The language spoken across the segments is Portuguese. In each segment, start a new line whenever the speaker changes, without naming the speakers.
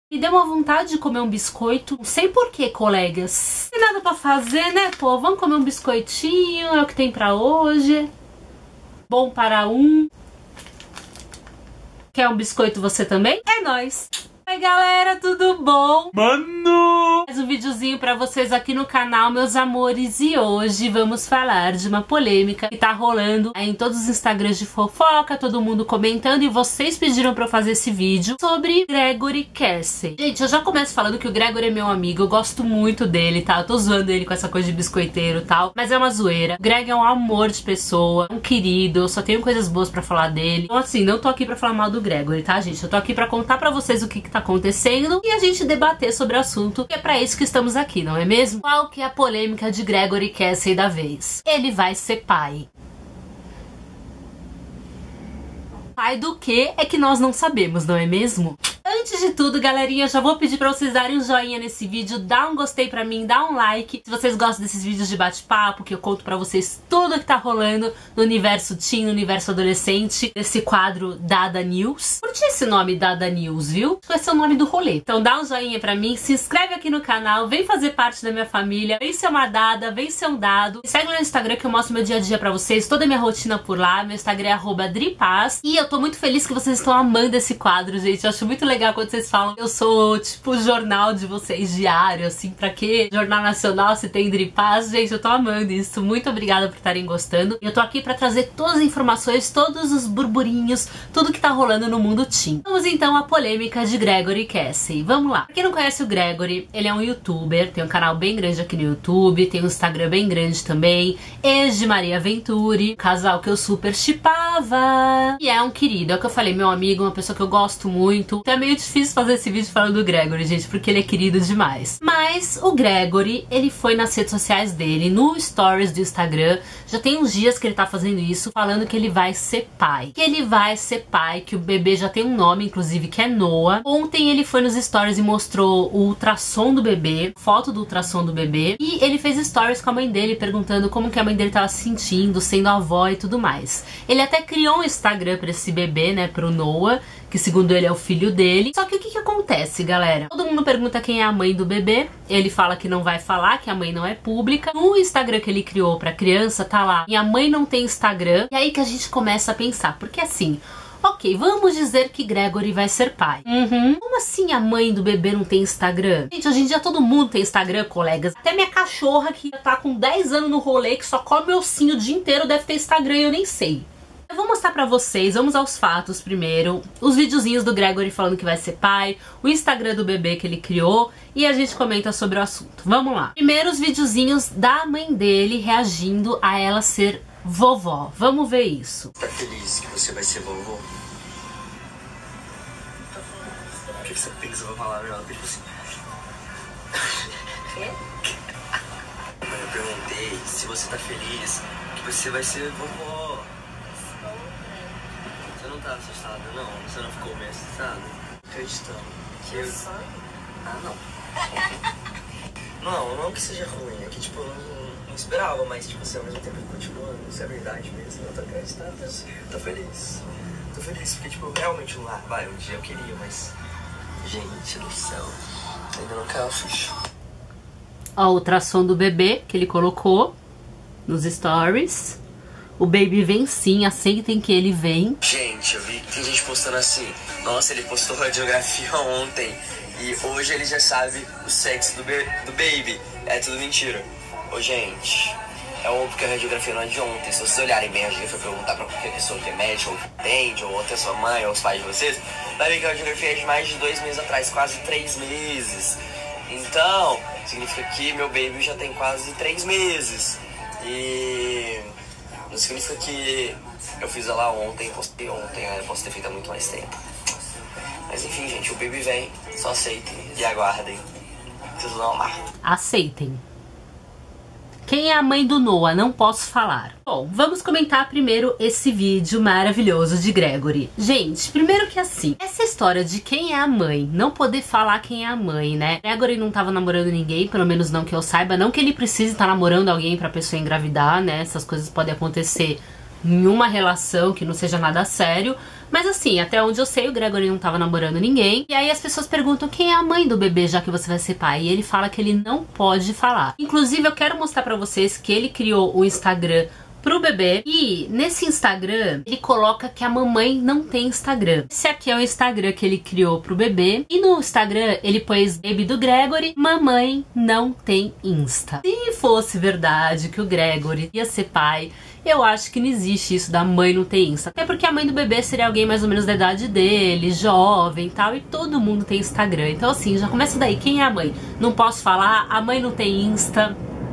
Me deu uma vontade de comer um biscoito. Não sei porquê, colegas. Não tem nada pra fazer, né, pô? Vamos comer um biscoitinho, é o que tem pra hoje. Bom para um. Quer um biscoito você também? É nóis! Oi galera, tudo bom?
Mano!
Mais um videozinho pra vocês aqui no canal, meus amores. E hoje vamos falar de uma polêmica que tá rolando em todos os Instagrams de fofoca, todo mundo comentando. E vocês pediram pra eu fazer esse vídeo sobre Gregory Casey. Gente, eu já começo falando que o Gregory é meu amigo, eu gosto muito dele, tá? Eu tô zoando ele com essa coisa de biscoiteiro e tal, mas é uma zoeira. O Greg é um amor de pessoa, um querido, eu só tenho coisas boas pra falar dele. Então assim, não tô aqui pra falar mal do Gregory, tá, gente? Eu tô aqui pra contar pra vocês o que tá acontecendo e a gente debater sobre o assunto, que é pra isso que estamos aqui, não é mesmo? Qual que é a polêmica de Gregory Casey da vez? Ele vai ser pai. Pai do que é que nós não sabemos, não é mesmo? Antes de tudo, galerinha, já vou pedir pra vocês darem um joinha nesse vídeo, dá um gostei pra mim, dá um like. Se vocês gostam desses vídeos de bate-papo, que eu conto pra vocês tudo que tá rolando no universo teen, no universo adolescente, esse quadro Dada News. Curti esse nome, Dada News, viu? Vai ser o nome do rolê. Então dá um joinha pra mim, se inscreve aqui no canal, vem fazer parte da minha família, vem ser uma dada, vem ser um dado. Me segue lá no Instagram que eu mostro meu dia a dia pra vocês, toda a minha rotina por lá. Meu Instagram é @dripaz. E eu tô muito feliz que vocês estão amando esse quadro, gente. Eu acho muito legal quando vocês falam que eu sou tipo o jornal de vocês diário, assim, pra quê? Jornal Nacional se tem Dripaz, gente, eu tô amando isso. Muito obrigada por estarem gostando. Eu tô aqui pra trazer todas as informações, todos os burburinhos, tudo que tá rolando no mundo teen. Vamos então à polêmica de Gregory Casey. Vamos lá. Pra quem não conhece o Gregory, ele é um youtuber, tem um canal bem grande aqui no YouTube, tem um Instagram bem grande também, ex de Maria Venturi, casal que eu super shippava. E é um querido, é o que eu falei, meu amigo, uma pessoa que eu gosto muito. Então é meio difícil fazer esse vídeo falando do Gregory, gente, porque ele é querido demais. Mas o Gregory, ele foi nas redes sociais dele, no Stories do Instagram, já tem uns dias que ele tá fazendo isso, falando que ele vai ser pai. Que ele vai ser pai, que o bebê já tem um nome, inclusive, que é Noah. Ontem ele foi nos Stories e mostrou o ultrassom do bebê, foto do ultrassom do bebê, e ele fez Stories com a mãe dele, perguntando como que a mãe dele tava se sentindo, sendo avó e tudo mais. Ele até criou um Instagram pra esse bebê, né, pro Noah, que segundo ele é o filho dele. Só que o que acontece, galera? Todo mundo pergunta quem é a mãe do bebê, ele fala que não vai falar, que a mãe não é pública. No Instagram que ele criou pra criança, tá lá, e a mãe não tem Instagram. E aí que a gente começa a pensar, porque assim, ok, vamos dizer que Gregory vai ser pai. Como assim a mãe do bebê não tem Instagram? Gente, hoje em dia todo mundo tem Instagram, colegas. Até minha cachorra que tá com 10 anos no rolê, que só come ossinho o dia inteiro, deve ter Instagram e eu nem sei. Eu vou mostrar pra vocês, vamos aos fatos primeiro, os videozinhos do Gregory falando que vai ser pai, o Instagram do bebê que ele criou e a gente comenta sobre o assunto. Vamos lá. Primeiro os videozinhos da mãe dele reagindo a ela ser vovó. Vamos ver isso.
Tá feliz que você vai ser vovó? O que você pensa pra falar? Ela tipo assim... Eu perguntei se você tá feliz que você vai ser vovó. Você não tá assustada, não? Você não ficou meio assustada? Acreditando que eu... Ah, não. Não que seja ruim, é que tipo, eu não esperava, mas tipo assim, ao mesmo tempo continuando, isso é verdade mesmo, eu tô acreditando, tô feliz. Tô feliz, porque tipo, realmente um dia eu queria, mas... Gente do céu, ainda não caiu a ficha.
Ó, o ultrassom do bebê que ele colocou nos stories. O baby vem sim, aceitem que ele vem.
Gente, eu vi que tem gente postando assim, nossa, ele postou radiografia ontem e hoje ele já sabe o sexo do baby. É tudo mentira. Ô, gente, é óbvio que a radiografia não é de ontem. Se vocês olharem bem, a gente foi perguntar pra qualquer pessoa que é médico, ou que entende, ou até sua mãe, ou os pais de vocês, vai ver que a radiografia é de mais de 2 meses atrás, quase 3 meses. Então, significa que meu baby já tem quase 3 meses. E... não significa que eu fiz ela ontem, postei ontem, eu posso ter feito há muito mais tempo. Mas enfim, gente, o baby vem, só aceitem e aguardem. Vocês vão amar.
Aceitem. Quem é a mãe do Noah? Não posso falar. Bom, vamos comentar primeiro esse vídeo maravilhoso de Gregory. Gente, primeiro que assim, essa história de quem é a mãe, não poder falar quem é a mãe, né? Gregory não tava namorando ninguém, pelo menos não que eu saiba, não que ele precise estar namorando alguém pra pessoa engravidar, né? Essas coisas podem acontecer em uma relação que não seja nada sério, Mas assim, até onde eu sei, o Gregory não tava namorando ninguém. E aí as pessoas perguntam quem é a mãe do bebê, já que você vai ser pai. E ele fala que ele não pode falar. Inclusive, eu quero mostrar pra vocês que ele criou o Instagram pro bebê, e nesse Instagram ele coloca que a mamãe não tem Instagram. Esse aqui é o Instagram que ele criou pro bebê, e no Instagram ele pôs baby do Gregory, mamãe não tem Insta. Se fosse verdade que o Gregory ia ser pai, eu acho que não existe isso da mãe não ter Insta. Até porque a mãe do bebê seria alguém mais ou menos da idade dele, jovem e tal, e todo mundo tem Instagram. Então assim, já começa daí, quem é a mãe? Não posso falar, a mãe não tem Insta.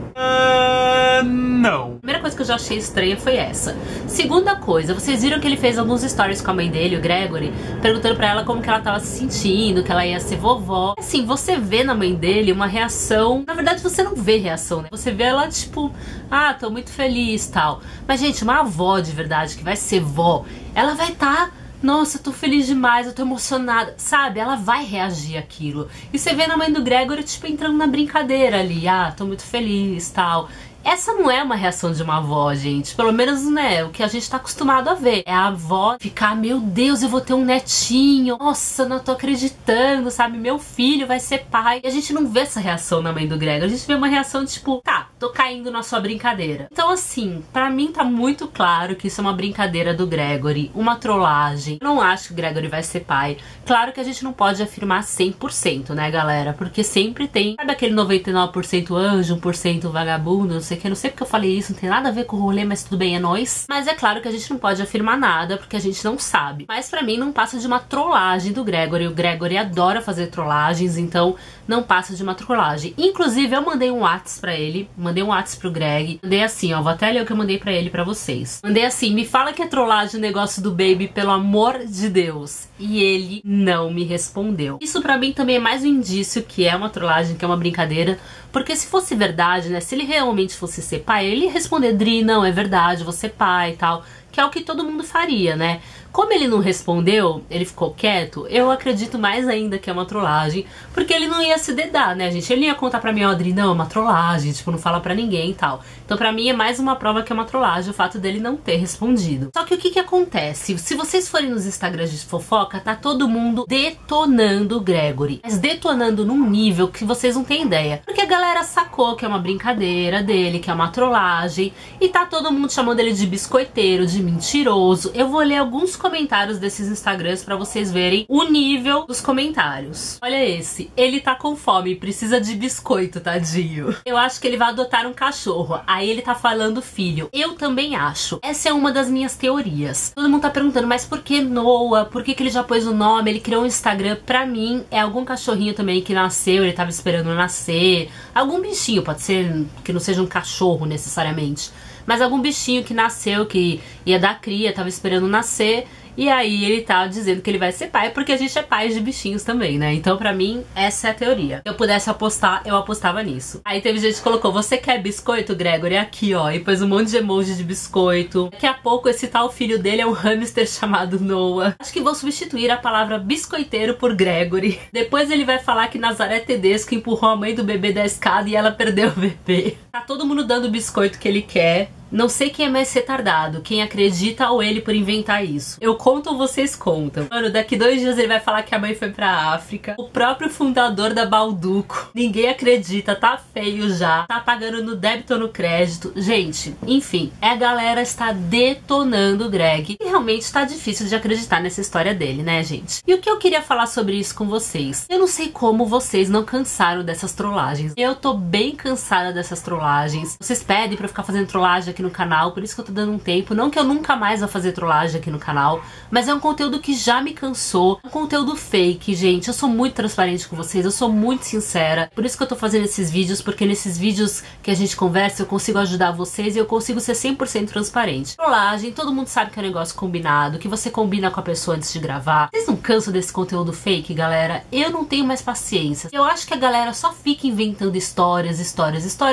Não. A primeira coisa que eu já achei estranha foi essa. Segunda coisa, vocês viram que ele fez alguns stories com a mãe dele, o Gregory, perguntando pra ela como que ela tava se sentindo, que ela ia ser vovó. Assim, você vê na mãe dele uma reação. Na verdade, você não vê reação, né? Você vê ela tipo, ah, tô muito feliz, tal. Mas, gente, uma avó de verdade que vai ser vó, ela vai estar... Nossa, eu tô feliz demais, eu tô emocionada, sabe? Ela vai reagir àquilo. E você vê na mãe do Gregory, tipo, entrando na brincadeira ali. Ah, tô muito feliz, tal. Essa não é uma reação de uma avó, gente. Pelo menos, né, o que a gente tá acostumado a ver. É a avó ficar, meu Deus, eu vou ter um netinho. Nossa, não tô acreditando, sabe? Meu filho vai ser pai. E a gente não vê essa reação na mãe do Gregory. A gente vê uma reação de tipo, tá, tô caindo na sua brincadeira. Então, assim, pra mim tá muito claro que isso é uma brincadeira do Gregory. Uma trollagem. Eu não acho que o Gregory vai ser pai. Claro que a gente não pode afirmar 100%, né, galera? Porque sempre tem, sabe aquele 99% anjo, 1% vagabundo, não sei o que, não sei porque eu falei isso, não tem nada a ver com o rolê, mas tudo bem, é nóis. Mas é claro que a gente não pode afirmar nada, porque a gente não sabe. Mas pra mim não passa de uma trollagem do Gregory. O Gregory adora fazer trollagens, então não passa de uma trollagem. Inclusive, eu mandei um WhatsApp pra ele, mandei um WhatsApp pro Greg, mandei assim, ó, vou até ler o que eu mandei pra ele pra vocês. Mandei assim, me fala que é trollagem o negócio do baby, pelo amor de Deus. E ele não me respondeu. Isso pra mim também é mais um indício que é uma trollagem, que é uma brincadeira, porque se fosse verdade, né, se ele realmente fosse ser pai, ele ia responder, Dri, não, é verdade, vou ser pai e tal, que é o que todo mundo faria, né? Como ele não respondeu, ele ficou quieto, eu acredito mais ainda que é uma trollagem, porque ele não ia se dedar, né, gente? Ele não ia contar pra mim, ó, Adri, não, é uma trollagem, tipo, não fala pra ninguém e tal. Então pra mim é mais uma prova que é uma trollagem, o fato dele não ter respondido. Só que o que que acontece? Se vocês forem nos Instagrams de fofoca, tá todo mundo detonando o Gregory. Mas detonando num nível que vocês não têm ideia. Porque a galera sacou que é uma brincadeira dele, que é uma trollagem, e tá todo mundo chamando ele de biscoiteiro, de mentiroso. Eu vou ler alguns comentários desses Instagrams pra vocês verem o nível dos comentários. Olha esse, ele tá com fome, precisa de biscoito, tadinho. Eu acho que ele vai adotar um cachorro. Aí ele tá falando filho. Eu também acho. Essa é uma das minhas teorias. Todo mundo tá perguntando, mas por que Noah? Por que ele já pôs o nome? Ele criou um Instagram. Pra mim, é algum cachorrinho também que nasceu, ele tava esperando nascer. Algum bichinho, pode ser que não seja um cachorro necessariamente, mas algum bichinho que nasceu, que ia dar cria, tava esperando nascer. E aí ele tá dizendo que ele vai ser pai, porque a gente é pai de bichinhos também, né? Então pra mim, essa é a teoria. Se eu pudesse apostar, eu apostava nisso. Aí teve gente que colocou, você quer biscoito, Gregory? Aqui, ó. E pôs um monte de emoji de biscoito. Daqui a pouco esse tal filho dele é um hamster chamado Noah. Acho que vou substituir a palavra biscoiteiro por Gregory. Depois ele vai falar que Nazaré Tedesco empurrou a mãe do bebê da escada e ela perdeu o bebê. Tá todo mundo dando o biscoito que ele quer. Não sei quem é mais retardado, quem acredita ou ele por inventar isso. Eu conto ou vocês contam? Mano, daqui 2 dias ele vai falar que a mãe foi pra África. O próprio fundador da Balduco. Ninguém acredita, tá feio já. Tá pagando no débito ou no crédito. Gente, enfim, a galera está detonando o Greg. E realmente tá difícil de acreditar nessa história dele, né, gente? E o que eu queria falar sobre isso com vocês? Eu não sei como vocês não cansaram dessas trollagens. Eu tô bem cansada dessas trollagens. Vocês pedem pra eu ficar fazendo trollagem aqui no canal, por isso que eu tô dando um tempo. Não que eu nunca mais vou fazer trollagem aqui no canal, mas é um conteúdo que já me cansou. É um conteúdo fake, gente. Eu sou muito transparente com vocês, eu sou muito sincera. Por isso que eu tô fazendo esses vídeos, porque nesses vídeos que a gente conversa, eu consigo ajudar vocês e eu consigo ser 100% transparente. Trollagem, todo mundo sabe que é um negócio combinado, que você combina com a pessoa antes de gravar. Vocês não cansam desse conteúdo fake, galera? Eu não tenho mais paciência. Eu acho que a galera só fica inventando histórias, porque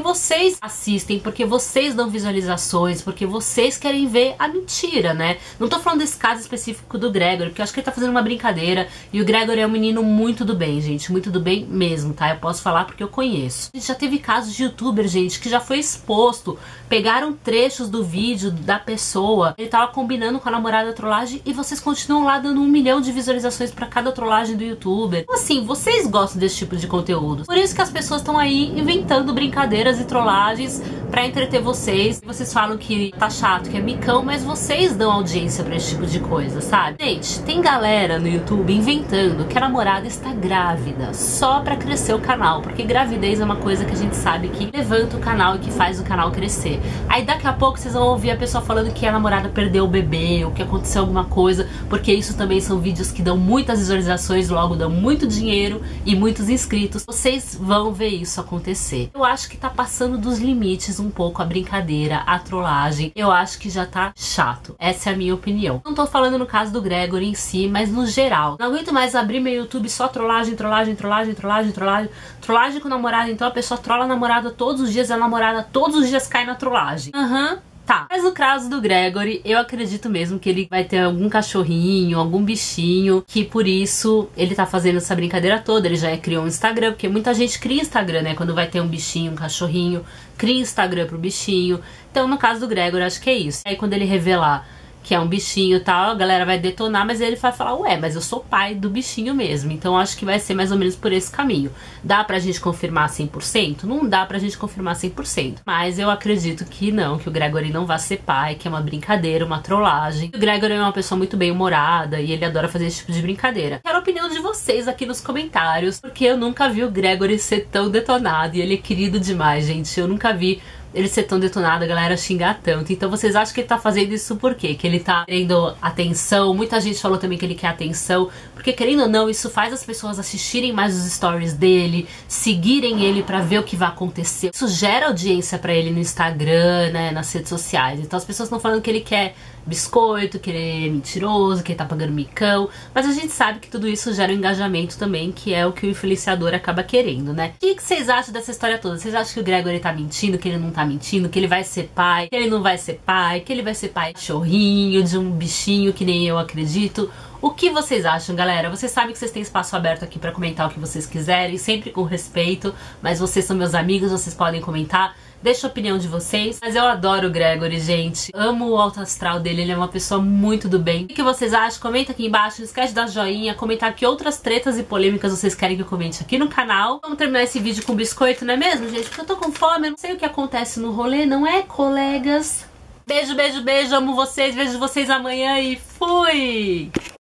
vocês assistem, porque vocês dão visualizações, porque vocês querem ver a mentira, né? Não tô falando desse caso específico do Gregory, porque eu acho que ele tá fazendo uma brincadeira, e o Gregory é um menino muito do bem, gente, muito do bem mesmo, tá? Eu posso falar porque eu conheço. A gente já teve casos de youtuber, gente, que já foi exposto, pegaram trechos do vídeo da pessoa, ele tava combinando com a namorada da trollagem, e vocês continuam lá dando 1 milhão de visualizações pra cada trollagem do youtuber. Então, assim, vocês gostam desse tipo de conteúdo. Por isso que as pessoas estão aí inventando brincadeiras e trollagens pra entreter vocês. Vocês falam que tá chato, que é micão, mas vocês dão audiência pra esse tipo de coisa, sabe? Gente, tem galera no YouTube inventando que a namorada está grávida só pra crescer o canal, porque gravidez é uma coisa que a gente sabe que levanta o canal e que faz o canal crescer. Aí daqui a pouco vocês vão ouvir a pessoa falando que a namorada perdeu o bebê, ou que aconteceu alguma coisa, porque isso também são vídeos que dão muitas visualizações, logo dão muito dinheiro e muitos inscritos. Vocês vão ver isso acontecer. Eu acho que tá passando dos limites um pouco a brincadeira, a trollagem. Eu acho que já tá chato. Essa é a minha opinião. Não tô falando no caso do Gregory em si, mas no geral. Não aguento mais abrir meu YouTube só trollagem, trollagem, trollagem, trollagem, trollagem. Trollagem com o namorado, então a pessoa trola a namorada todos os dias, a namorada todos os dias cai na trollagem. Tá, mas no caso do Gregory, eu acredito mesmo que ele vai ter algum cachorrinho, algum bichinho, que por isso ele tá fazendo essa brincadeira toda. Ele já criou um Instagram, porque muita gente cria Instagram, né? Quando vai ter um bichinho, um cachorrinho, cria Instagram pro bichinho. Então no caso do Gregory, acho que é isso. Aí quando ele revelar que é um bichinho e tal, a galera vai detonar, mas ele vai falar, ué, mas eu sou pai do bichinho mesmo. Então acho que vai ser mais ou menos por esse caminho. Dá pra gente confirmar 100%? Não dá pra gente confirmar 100%. Mas eu acredito que não, que o Gregory não vai ser pai, que é uma brincadeira, uma trollagem. O Gregory é uma pessoa muito bem-humorada e ele adora fazer esse tipo de brincadeira. Quero a opinião de vocês aqui nos comentários, porque eu nunca vi o Gregory ser tão detonado, e ele é querido demais, gente. Eu nunca vi ele ser tão detonado, a galera xingar tanto. Então vocês acham que ele tá fazendo isso por quê? Que ele tá querendo atenção? Muita gente falou também que ele quer atenção, porque querendo ou não, isso faz as pessoas assistirem mais os stories dele, seguirem ele pra ver o que vai acontecer. Isso gera audiência pra ele no Instagram, né, nas redes sociais. Então as pessoas estão falando que ele quer biscoito, que ele é mentiroso, que ele tá pagando micão, mas a gente sabe que tudo isso gera um engajamento também, que é o que o influenciador acaba querendo, né? O que vocês acham dessa história toda? Vocês acham que o Gregory tá mentindo, que ele não tá mentindo, que ele vai ser pai, que ele não vai ser pai, que ele vai ser pai de cachorrinho, de um bichinho que nem eu acredito? O que vocês acham, galera? Vocês sabem que vocês têm espaço aberto aqui pra comentar o que vocês quiserem, sempre com respeito, mas vocês são meus amigos, vocês podem comentar. Deixa a opinião de vocês. Mas eu adoro o Gregory, gente. Amo o alto astral dele, ele é uma pessoa muito do bem. O que vocês acham? Comenta aqui embaixo, não esquece de dar joinha, comentar que outras tretas e polêmicas vocês querem que eu comente aqui no canal. Vamos terminar esse vídeo com biscoito, não é mesmo, gente? Porque eu tô com fome, eu não sei o que acontece no rolê, não é, colegas? Beijo, beijo, beijo, amo vocês, vejo vocês amanhã e fui!